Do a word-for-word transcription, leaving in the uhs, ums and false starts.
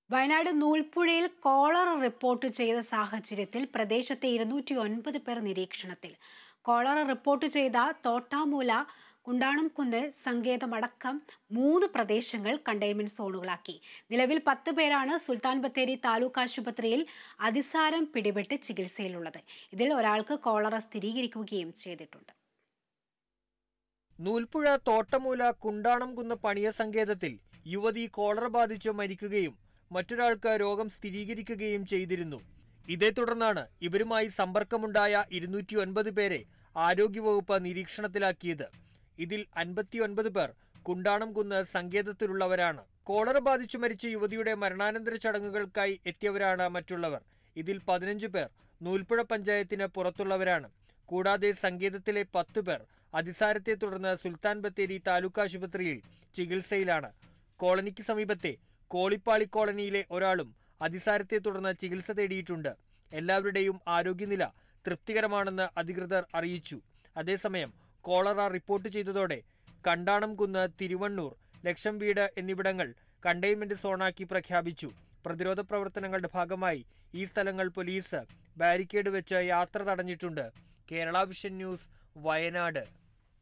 Wayanad നൂൽപ്പുഴയിൽ cholera report ചെയ്ത സാഹചര്യത്തിൽ പ്രദേശത്തെ ഇരുന്നൂറ്റി ഒൻപത് പേർ നിരീക്ഷണത്തിൽ. കോളറ റിപ്പോർട്ട് ചെയ്ത തോട്ടാമൂല, കുണ്ടാണംകുന്ന് സങ്കേതമടക്കം മൂന്ന് പ്രദേശങ്ങൾ കണ്ടെയ്ൻമെന്റ് സോണുകളാക്കി. നിലവിൽ പത്ത് പേരാണ് സുൽത്താൻ ബത്തേരി താലൂക്ക് ആശുപത്രിയിൽ അതിസാരം പിടിപെട്ട് ചികിത്സയിലുള്ളത്. ഇതിൽ ഒരാൾക്ക് കോളറ സ്ഥിരീകരിക്കുകയും ചെയ്തിട്ടുണ്ട്. നൂൽപ്പുഴ തോട്ടമൂല കുണ്ടാണംകുന്ന് പണിയ സങ്കേതത്തിൽ യുവതി കോളറ ബാധിച്ച് മരിക്കുകയും മറ്റൊരാൾക്ക് രോഗം സ്ഥിരീകരിക്കുകയും ചെയ്തിരുന്നു. ഇതേ തുടർന്നാണ് ഇവരുമായി സമ്പർക്കമുണ്ടായ ഇരുന്നൂറ്റി ഒൻപത് പേരെ ആരോഗ്യവകുപ്പ് നിരീക്ഷണത്തിലാക്കിയത്. ഇതിൽ അൻപത്തിയൊൻപത് പേർ കുണ്ടാണംകുന്ന് സങ്കേതത്തിലുള്ളവരാണ്. കോളറ ബാധിച്ചു മരിച്ച യുവതിയുടെ മരണാനന്തര ചടങ്ങുകൾക്കായി എത്തിയവരാണ് മറ്റുള്ളവർ. ഇതിൽ പതിനഞ്ച് പേർ നൂൽപ്പുഴ പഞ്ചായത്തിന് പുറത്തുള്ളവരാണ്. കൂടാതെ സങ്കേതത്തിലെ പത്ത് പേർ അതിസാരത്തെ തുടർന്ന് സുൽത്താൻ ബത്തേരി താലൂക്ക് ആശുപത്രിയിൽ ചികിത്സയിലാണ്. കോളനിക്ക് സമീപത്തെ കോളിപ്പാളി കോളനിയിലെ ഒരാളും അതിസാരത്തെ തുടർന്ന് ചികിത്സ തേടിയിട്ടുണ്ട്. എല്ലാവരുടെയും ആരോഗ്യനില തൃപ്തികരമാണെന്ന് അധികൃതർ അറിയിച്ചു. അതേസമയം കോളറ റിപ്പോർട്ട് ചെയ്തതോടെ കണ്ടാണംകുന്ന്, തിരുവണ്ണൂർ, ലക്ഷം വീട് എന്നിവിടങ്ങൾ കണ്ടെയ്ൻമെന്റ് സോണാക്കി പ്രഖ്യാപിച്ചു. പ്രതിരോധ പ്രവർത്തനങ്ങളുടെ ഭാഗമായി ഈ സ്ഥലങ്ങൾ പോലീസ് ബാരിക്കേഡ് വെച്ച് യാത്ര തടഞ്ഞിട്ടുണ്ട്. Kerala vision news, Wayanad.